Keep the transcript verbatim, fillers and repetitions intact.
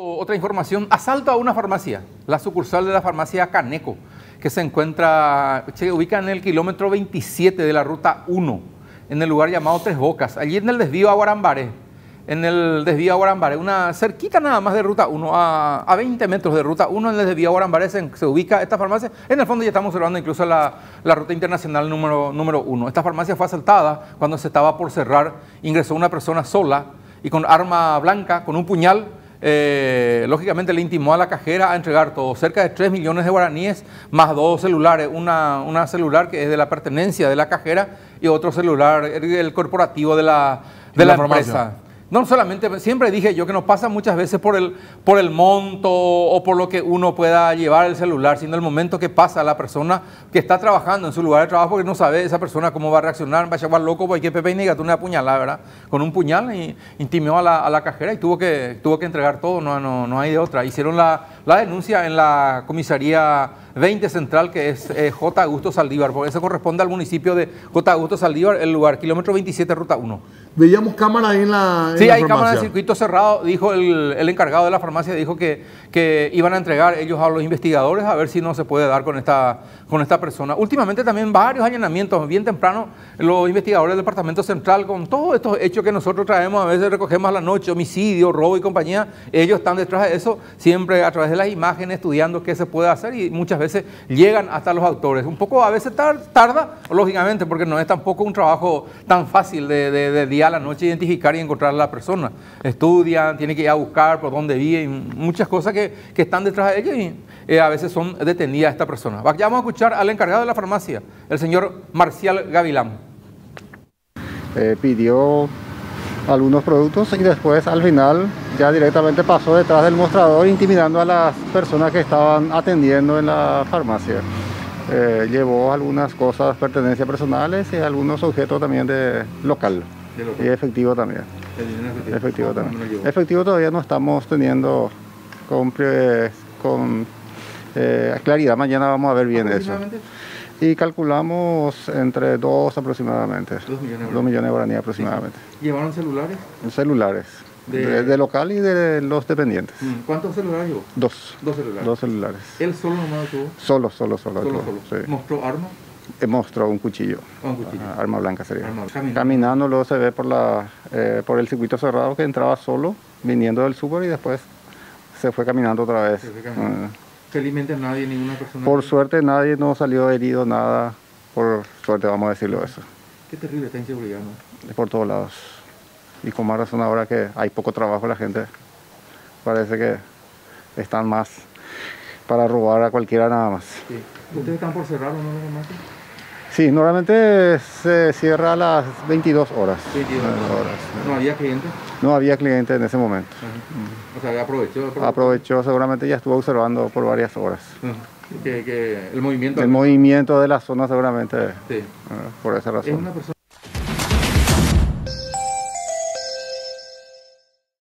Otra información, asalto a una farmacia, la sucursal de la farmacia Caneco, que se encuentra, se ubica en el kilómetro veintisiete de la ruta uno, en el lugar llamado Tres Bocas, allí en el desvío a Guarambaré, en el desvío a Guarambaré, una cerquita nada más de ruta uno, a, a veinte metros de ruta uno en el desvío a Guarambaré se, se ubica esta farmacia. En el fondo ya estamos observando incluso la, la ruta internacional número, número uno. Esta farmacia fue asaltada cuando se estaba por cerrar, ingresó una persona sola y con arma blanca, con un puñal. Eh, lógicamente le intimó a la cajera a entregar todo, cerca de tres millones de guaraníes, más dos celulares, una, una celular que es de la pertenencia de la cajera y otro celular, el corporativo de la, de la, la empresa. No solamente, siempre dije yo que nos pasa muchas veces por el, por el monto o por lo que uno pueda llevar el celular, sino el momento que pasa la persona que está trabajando en su lugar de trabajo, porque no sabe esa persona cómo va a reaccionar, va a llevar loco, porque Pepe y Negatú una puñalada, ¿verdad? Con un puñal y intimó a la, a la cajera y tuvo que, tuvo que entregar todo, no, no, no hay de otra. Hicieron la, la denuncia en la comisaría veinte Central, que es eh, J. Augusto Saldívar, porque eso corresponde al municipio de J. Augusto Saldívar, el lugar, kilómetro veintisiete, ruta uno. Veíamos cámaras ahí en la en Sí, la hay farmacia. cámaras de circuito cerrado, dijo el, el encargado de la farmacia, dijo que, que iban a entregar ellos a los investigadores a ver si no se puede dar con esta, con esta persona. Últimamente también varios allanamientos, bien temprano, los investigadores del Departamento Central, con todos estos hechos que nosotros traemos, a veces recogemos a la noche, homicidio, robo y compañía, ellos están detrás de eso, siempre a través de las imágenes, estudiando qué se puede hacer y muchas veces llegan hasta los autores. Un poco a veces tar, tarda, lógicamente, porque no es tampoco un trabajo tan fácil de, de, de día a la noche identificar y encontrar a la persona. Estudian, tienen que ir a buscar por dónde vive, muchas cosas que, que están detrás de ellos y eh, a veces son detenidas esta persona. Vamos a escuchar al encargado de la farmacia, el señor Marcial Gavilán. Eh, pidió algunos productos y después al final ya directamente pasó detrás del mostrador intimidando a las personas que estaban atendiendo en la farmacia. Eh, llevó algunas cosas, pertenencias personales y algunos objetos también de local. De local. Y efectivo también. Efectivo, efectivo también. No efectivo todavía no estamos teniendo con, con eh, claridad. Mañana vamos a ver bien eso. Y calculamos entre dos aproximadamente. Dos millones, dos millones de guaraníes aproximadamente. Sí. ¿Llevaron celulares? Celulares. De... De, de local y de los dependientes. ¿Cuántos celulares llevó? Dos. Dos celulares. Dos celulares. ¿Él solo nomás tuvo? Solo, solo, solo. Solo, solo. Sí. ¿Mostró arma? Mostró un cuchillo. Oh, un cuchillo. Ah, arma blanca sería. Arma. Caminando. Caminando luego se ve por, la, eh, por el circuito cerrado que entraba solo, viniendo del súper y después se fue caminando otra vez. Se fue caminando. Uh, Felizmente nadie, ninguna persona. Por suerte nadie no salió herido, nada. Por suerte vamos a decirlo eso. Qué terrible esta inseguridad, ¿no? Por todos lados. Y con más razón ahora que hay poco trabajo, la gente parece que están más para robar a cualquiera nada más. Sí. ¿Ustedes están por cerrar o no? Sí, normalmente se cierra a las veintidós horas. veintidós horas. ¿No había clientes? No había clientes en ese momento. Uh-huh. O sea, aprovechó, aprovechó. Aprovechó, seguramente ya estuvo observando por varias horas. Uh-huh. que, que el movimiento... El movimiento de la zona seguramente, sí. uh, por esa razón. Es una persona...